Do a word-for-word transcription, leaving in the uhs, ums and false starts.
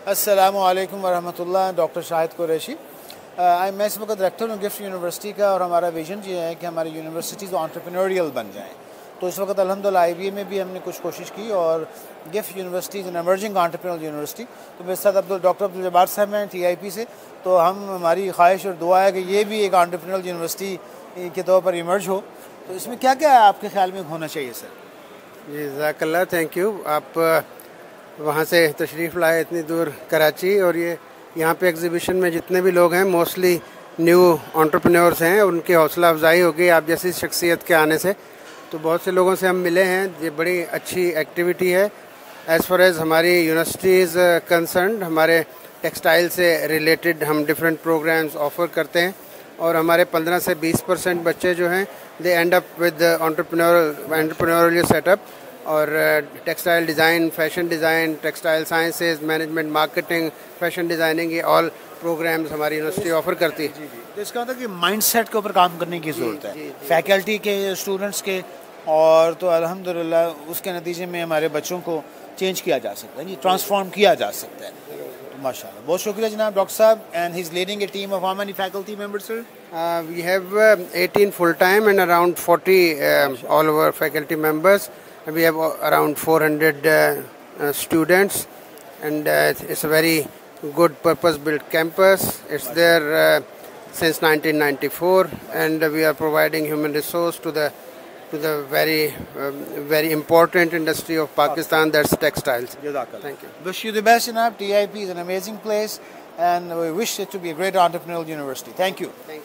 السلام علیکم ورحمۃ اللہ. ڈاکٹر شاہد قریشی. میں اس وقت ڈائریکٹر ہوں گفٹ یونیورسٹی کا, اور ہمارا ویژن یہ ہے کہ ہماری یونیورسٹیز انٹرپرینوریل بن جائیں. تو اس وقت الحمدللہ آئی بی اے میں بھی ہم نے کچھ کوشش کی, اور GIFT University is an emerging entrepreneurial university. تو میرے ساتھ عبد ڈاکٹر عبدالجبار صاحب ہیں ٹی آئی پی سے. تو ہم ہماری خواہش اور دعا ہے کہ یہ بھی ایک انٹرپرینوریل یونیورسٹی کے طور پر ایمرج ہو. تو اس میں کیا کیا آپ کے خیال میں ہونا چاہیے سر؟ جی جزاک اللہ, تھینک یو. آپ وہاں سے تشریف لائے اتنی دور کراچی, اور یہ یہاں پہ ایگزیبیشن میں جتنے بھی لوگ ہیں موسٹلی نیو انٹرپرینورس ہیں, ان کی حوصلہ افزائی ہوگی آپ جیسی شخصیت کے آنے سے. تو بہت سے لوگوں سے ہم ملے ہیں, یہ بڑی اچھی ایکٹیویٹی ہے. ایز فار ایز ہماری یونیورسٹیز کنسرنڈ, ہمارے ٹیکسٹائل سے ریلیٹڈ ہم ڈفرینٹ پروگرامز آفر کرتے ہیں, اور ہمارے پندرہ سے بیس پرسینٹ بچے جو ہیں they end up with entrepreneur entrepreneurial set up. اور textile design, fashion design, textile sciences, management, marketing, fashion designing, یہ آل پروگرامز ہماری یونیورسٹی آفر کرتی ہے. تو اس کا مطلب کہ مائنڈ سیٹ کے اوپر کام کرنے کی ضرورت ہے فیکلٹی کے, اسٹوڈنٹس کے, اور تو الحمدللہ اس کے نتیجے میں ہمارے بچوں کو چینج کیا جا سکتا ہے, جی ٹرانسفارم کیا جا سکتا ہے. ماشاء اللہ, بہت شکریہ جناب ڈاکٹر صاحب. And he is leading a team of how many faculty members sir? We have eighteen full time and around forty uh, all over faculty members. We have around four hundred uh, uh, students, and uh, it's a very good purpose-built campus. It's there uh, since nineteen ninety-four, and uh, we are providing human resource to the to the very um, very important industry of Pakistan, that's textiles. Thank you. Wish you the best, Janab. T I P is an amazing place, and we wish it to be a great entrepreneurial university. Thank you. Thank you.